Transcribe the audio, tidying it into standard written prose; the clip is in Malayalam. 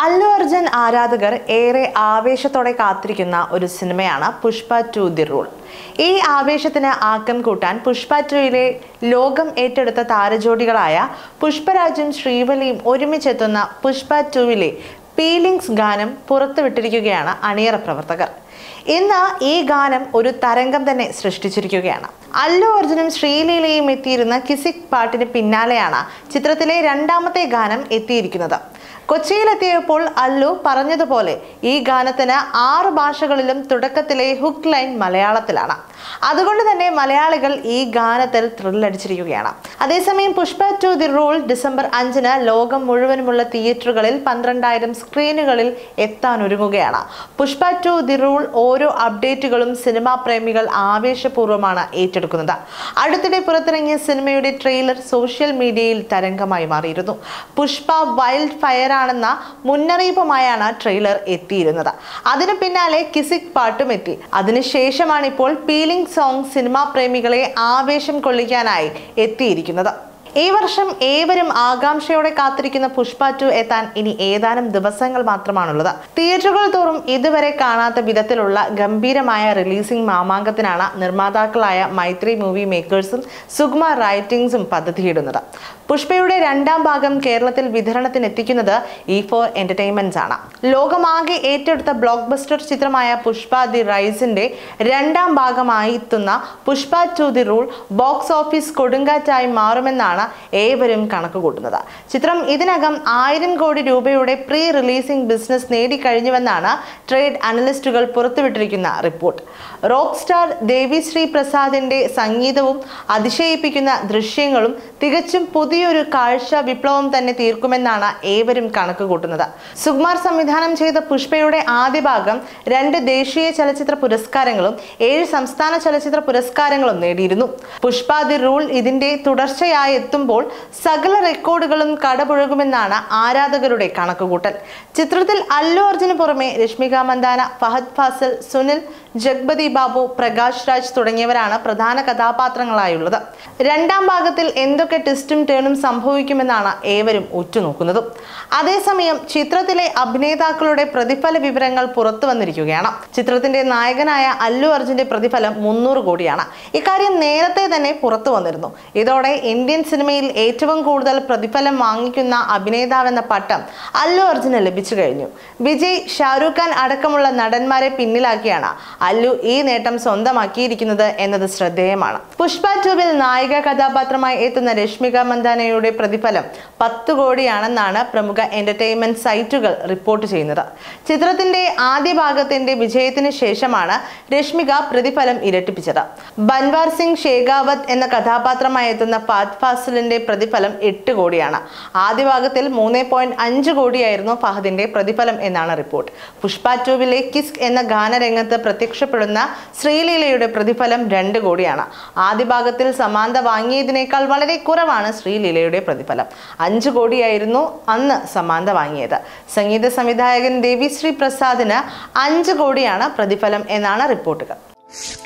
അല്ലു അർജുൻ ആരാധകർ ഏറെ ആവേശത്തോടെ കാത്തിരിക്കുന്ന ഒരു സിനിമയാണ് പുഷ്പ 2 ദി റൂൾ. ഈ ആവേശത്തിന് ആക്കം കൂട്ടാൻ പുഷ്പ 2യിലെ ലോകം ഏറ്റെടുത്ത താരജോഡികളായ പുഷ്പരാജും ശ്രീവല്ലിയും ഒരുമിച്ചെത്തുന്ന പുഷ്പ 2വിലെ ഫീലിംഗ്സ് ഗാനം പുറത്തുവിട്ടിരിക്കുകയാണ് അണിയറ പ്രവർത്തകർ. ഇന്ന് ഈ ഗാനം ഒരു തരംഗം തന്നെ സൃഷ്ടിച്ചിരിക്കുകയാണ്. അല്ലു അർജുനും ശ്രീലീലയും എത്തിയിരുന്ന കിസിക് പാട്ടിന് പിന്നാലെയാണ് ചിത്രത്തിലെ രണ്ടാമത്തെ ഗാനം എത്തിയിരിക്കുന്നത്. കൊച്ചിയിലെത്തിയപ്പോൾ അല്ലു പറഞ്ഞതുപോലെ ഈ ഗാനത്തിന് 6 ഭാഷകളിലും തുടക്കത്തിലെ ഹുക്ക് ലൈൻ മലയാളത്തിലാണ്. അതുകൊണ്ട് തന്നെ മലയാളികൾ ഈ ഗാനത്തിൽ ത്രില്ലടിച്ചിരിക്കുകയാണ്. അതേസമയം പുഷ്പ 2 ദി റൂൾ ഡിസംബർ 5-ന് ലോകം മുഴുവനുമുള്ള തിയേറ്ററുകളിൽ 12,000 സ്ക്രീനുകളിൽ എത്താനൊരുങ്ങുകയാണ്. പുഷ്പ 2 ദി റൂൾ ഓരോ അപ്ഡേറ്റുകളും സിനിമാ പ്രേമികൾ ആവേശപൂർവ്വമാണ് ഏറ്റെടുക്കുന്നത്. അടുത്തിടെ പുറത്തിറങ്ങിയ സിനിമയുടെ ട്രെയിലർ സോഷ്യൽ മീഡിയയിൽ തരംഗമായി മാറിയിരുന്നു. പുഷ്പ വൈൽഡ് ഫയർ ആണെന്ന മുന്നറിയിപ്പുമായാണ് ട്രെയിലർ എത്തിയിരുന്നത്. അതിനു പിന്നാലെ കിസിക് പാട്ടും എത്തി. അതിനുശേഷമാണ് ഇപ്പോൾ ഫീലിംഗ് സോങ് സിനിമാ പ്രേമികളെ ആവേശം കൊള്ളിക്കാനായി എത്തിയിരിക്കുന്നത്. ഈ വർഷം ഏവരും ആകാംക്ഷയോടെ കാത്തിരിക്കുന്ന പുഷ്പ 2 എത്താൻ ഇനി ഏതാനും ദിവസങ്ങൾ മാത്രമാണുള്ളത്. തിയേറ്ററുകൾ തോറും ഇതുവരെ കാണാത്ത വിധത്തിലുള്ള ഗംഭീരമായ റിലീസിംഗ് മാമാങ്കത്തിനാണ് നിർമ്മാതാക്കളായ മൈത്രി മൂവി മേക്കേഴ്സും സുകുമാർ റൈറ്റിംഗ്സും പദ്ധതിയിടുന്നത്. പുഷ്പയുടെ രണ്ടാം ഭാഗം കേരളത്തിൽ വിതരണത്തിനെത്തിക്കുന്നത് E4 എന്റർടൈൻമെന്റ്സ് ആണ്. ലോകമാകെ ഏറ്റെടുത്ത ബ്ലോക്ക് ബസ്റ്റർ ചിത്രമായ പുഷ്പ ദി റൈസിന്റെ രണ്ടാം ഭാഗമായി എത്തുന്ന Pushpa 2 the rule box office കൊടുങ്കാറ്റായി മാറുമെന്നാണ് ഏവരും കണക്കുകൂട്ടുന്നത്. ചിത്രം ഇതിനകം 1000 കോടി രൂപയുടെ പ്രീ റിലീസിംഗ് ബിസിനസ് നേടിക്കഴിഞ്ഞുവെന്നാണ് ട്രേഡ് അനലിസ്റ്റുകൾ പുറത്തുവിട്ടിരിക്കുന്ന റിപ്പോർട്ട്. റോക്ക് സ്റ്റാർ ദേവിശ്രീ പ്രസാദിന്റെ സംഗീതവും അതിശയിപ്പിക്കുന്ന ദൃശ്യങ്ങളും തികച്ചും പുതിയൊരു കാഴ്ച വിപ്ലവം തന്നെ തീർക്കുമെന്നാണ് ഏവരും കണക്കുകൂട്ടുന്നത്. സുകുമാർ സംവിധാനം ചെയ്ത പുഷ്പയുടെ ആദ്യ ഭാഗം 2 ദേശീയ ചലച്ചിത്ര പുരസ്കാരങ്ങളും 7 സംസ്ഥാന ചലച്ചിത്ര പുരസ്കാരങ്ങളും നേടിയിരുന്നു. പുഷ്പ ദി റൂൾ ഇതിന്റെ തുടർച്ചയായി എത്തുമ്പോൾ സകല റെക്കോർഡുകളും കടപുഴകുമെന്നാണ് ആരാധകരുടെ കണക്കുകൂട്ടൽ. ചിത്രത്തിൽ അല്ലു അർജുന് പുറമെ രശ്മിക മന്ദാന, ഫഹദ് ഫാസിൽ, സുനിൽ, ജഗ്പതി ബാബു, പ്രകാശ് രാജ് തുടങ്ങിയവരാണ് പ്രധാന കഥാപാത്രങ്ങളായുള്ളത്. രണ്ടാം ഭാഗത്തിൽ എന്തൊക്കെ ട്വിസ്റ്റും ടേണും സംഭവിക്കുമെന്നാണ് ഏവരും ഉറ്റുനോക്കുന്നതും. അതേസമയം ചിത്രത്തിലെ അഭിനേതാക്കളുടെ പ്രതിഫല വിവരങ്ങൾ പുറത്തു വന്നിരിക്കുകയാണ്. ചിത്രത്തിന്റെ നായകനായ അല്ലു അർജുന്റെ പ്രതിഫലം 300 കോടിയാണ്. ഇക്കാര്യം നേരത്തെ തന്നെ പുറത്തു വന്നിരുന്നു. ഇതോടെ ഇന്ത്യൻ സിനിമയിൽ ഏറ്റവും കൂടുതൽ പ്രതിഫലം വാങ്ങിക്കുന്ന അഭിനേതാവെന്ന പട്ടം അല്ലു അർജുന് ലഭിച്ചു കഴിഞ്ഞു. വിജയ്, ഷാരൂഖ് ഖാൻ അടക്കമുള്ള നടന്മാരെ പിന്നിലാക്കിയാണ് അല്ലു ഈ നേട്ടം സ്വന്തമാക്കിയിരിക്കുന്നത് എന്നത് ശ്രദ്ധേയമാണ്. പുഷ്പ 2വിൽ നായിക കഥാപാത്രമായി എത്തുന്ന രശ്മിക മന്ദാനയുടെ പ്രതിഫലം 10 കോടിയാണെന്നാണ് പ്രമുഖ എന്റർടൈൻമെന്റ് സൈറ്റുകൾ റിപ്പോർട്ട് ചെയ്യുന്നത്. ചിത്രത്തിന്റെ ആദ്യ ഭാഗത്തിന്റെ വിജയത്തിന് ശേഷമാണ് രശ്മിക പ്രതിഫലം ഇരട്ടിപ്പിച്ചത്. ബൻവാർ സിംഗ് ഷേഖാവത്ത് എന്ന കഥാപാത്രമായി എത്തുന്ന ഫഹദ് ഫാസിലിന്റെ പ്രതിഫലം 8 കോടിയാണ്. ആദ്യ ഭാഗത്തിൽ 3.5 കോടിയായിരുന്നു ഫഹദിന്റെ പ്രതിഫലം എന്നാണ് റിപ്പോർട്ട്. പുഷ്പ 2വിലെ കിസ്ക് എന്ന ഗാനരംഗത്ത് പ്രത്യക്ഷപ്പെടുന്ന ശ്രീലീലയുടെ പ്രതിഫലം 2 കോടിയാണ്. ആദ്യ ഭാഗത്തിൽ സമാന്ത വാങ്ങിയതിനേക്കാൾ വളരെ കുറവാണ് ശ്രീലീലയുടെ പ്രതിഫലം. 5 കോടിയായിരുന്നു അന്ന് സമാന്ത വാങ്ങിയത്. സംഗീത സംവിധായകൻ ദേവിശ്രീ പ്രസാദിന് 5 കോടിയാണ് പ്രതിഫലം എന്നാണ് റിപ്പോർട്ടുകൾ.